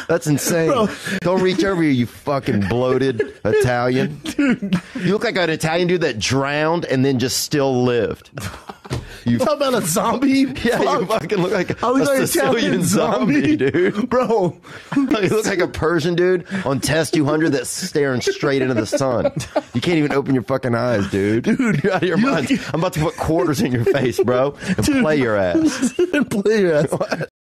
That's insane. Bro. Don't reach over here, you fucking bloated Italian. Dude. You look like an Italian dude that drowned and then just still lived. You talking about a zombie? Yeah, Fuck. you fucking look like a Sicilian zombie, dude. Bro. You look like a Persian dude on Test 200 that's staring straight into the sun. You can't even open your fucking eyes, dude. Dude, you're out of your mind. I'm about to put quarters in your face, bro, and play your ass. Play your ass.